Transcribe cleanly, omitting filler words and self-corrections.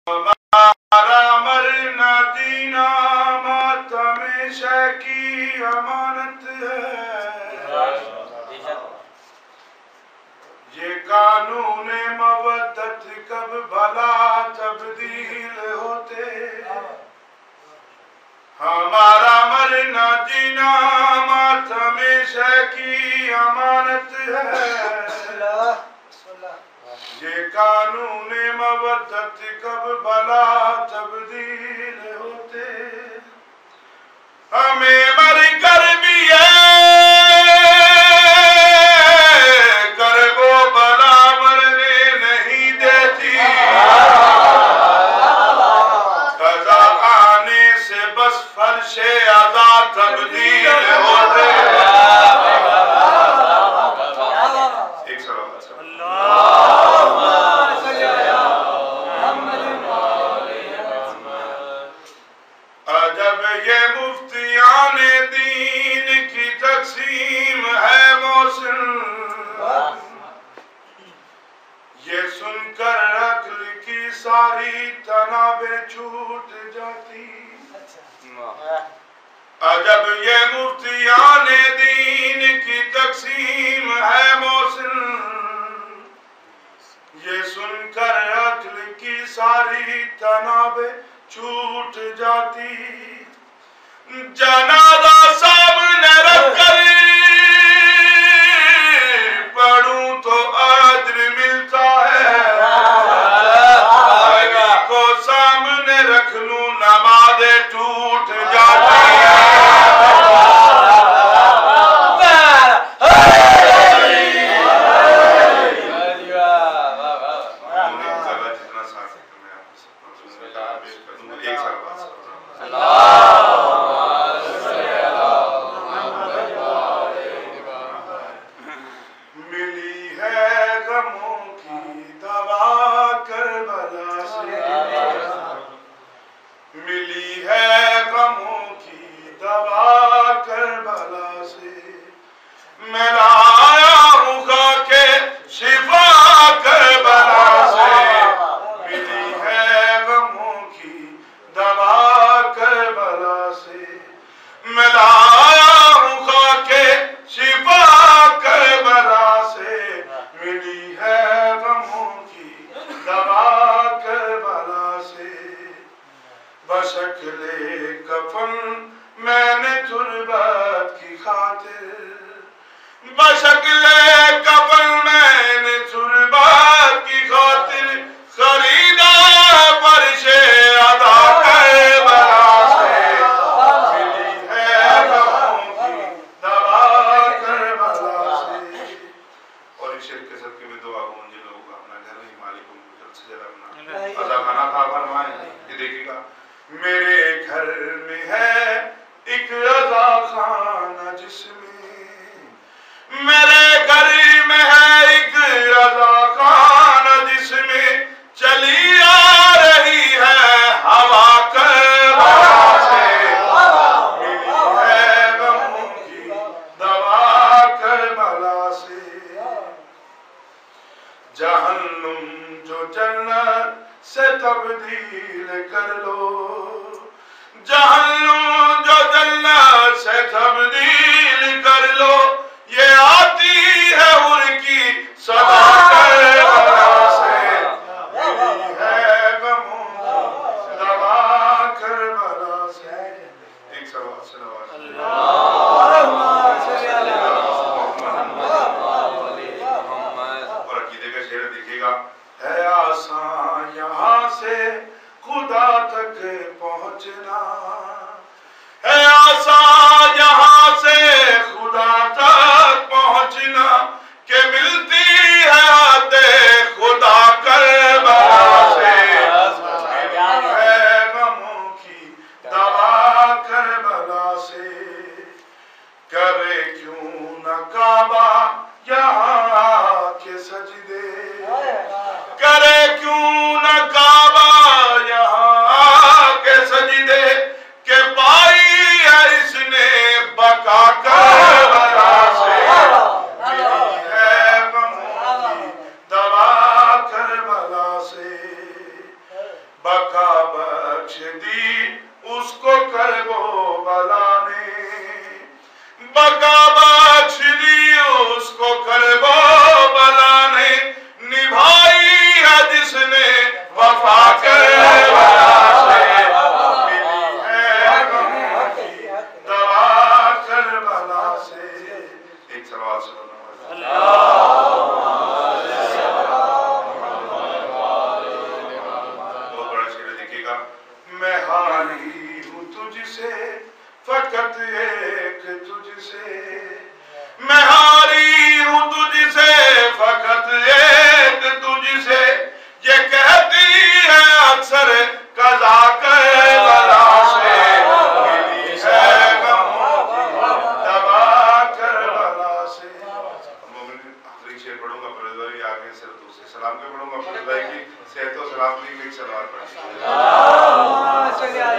ہمارا مرنا جینا ماتم شے کی امانت ہے، یہ قانون مودت کب بھلا تبدیل ہوتے، ہمارا مرنا جینا ماتم شے کی امانت ہے، یہ قانون مودت کب بھلا تبدیل ہوتے، ہمیں مر کر بھی کر وہ بلا مرنے نہیں دیتی، قضا آنے سے بس فرش عزا تبدیل ہوتے۔ ایک سلام عجب یہ مفتیان دین کی تقسیم ہے محسن، یہ سن کر عقل کی ساری تنابیں چھوٹ جاتی، عجب یہ مفتیان دین کی تقسیم ہے محسن، یہ سن کر عقل کی ساری تنابیں چھوٹ جاتی، جنازہ سامنے رکھ کر پڑھوں تو اجر ملتا ہے، علی کو سامنے رکھ لوں نمازیں ٹوٹ جاتی ہیں۔ ملی ہے غموں کی دوا کربلا سے، ملی ہے غموں کی دوا کربلا سے، میں لایا ہوں خاک شفا کربلا سے، ملی ہے غموں کی دوا کربلا سے، میں لایا ہوں خاک شفا کربلا سے، ملی ہے غموں کی دوا کربلا سے، بشکل کفن میں نے تربت کی خاطر، بشکل کفن میں نے تربت کی خاطر خریدا فرش عزا کربلا سے، ملی ہے غموں کی دوا کربلا سے۔ اور اس شعر کے صدقے میں دعا ہوں جن لوگوں کا اپنا گھر نہیں، مالک ان کو جلد سے جلد اپنا عزا خانہ عطا فرمائے۔ یہ دیکھیے گا، میرے گھر میں ہے ایک عزا خانہ جس میں، میرے گھر میں ہے ایک عزا خانہ جس میں چلی آ رہی ہے ہوا کربلا سے، ملی ہے غموں کی دوا کربلا سے، جہنم جو جنت سے تبدیل کر لو، جہنم جو جنت سے تبدیل کر لو، یہ آتی ہے ہر کی صدا کربلا سے، ملی ہے غموں کی دوا کربلا سے۔ ایک سوال سے نواز اور عقیدے کا شعر دیکھیے گا، ہے آسان یہاں سے خدا تک پہنچنا، ہے آسان یہاں سے خدا تک پہنچنا، کہ ملتی ہے حد خدا کربلا سے، ملی ہے غموں کی دوا کربلا سے، کرے کیوں نہ کعبہ یہاں کے سجدے، کرے کیوں نہ کعبہ یہاں کے سجدے، کہ پائی ہے اس نے بقا بخش دی اس کو کرب و بلا نے، بقا بخش دی اس کو کرب و بلا نے، نبھائی ہے جس نے وفا کربلا سے، ملی ہے غم کی دوا کربلا سے۔ ایک صلوات صلی اللہ میں حالی ہوں تجھ سے فقط ایک تجھ سے، میں حالی ہوں تجھ سے فقط ایک تجھ سے، یہ کہتی ہے اکثر قضا کربلا سے، ملی ہے غموں کی دوا کربلا سے۔ مومن آخری شعر پڑھوں گا، پروردگاری آگے سے دوسرے سلام کے پڑھوں گا، پروردگاری کی صحت و سلامتی کی ایک سلوات پڑھیں گے۔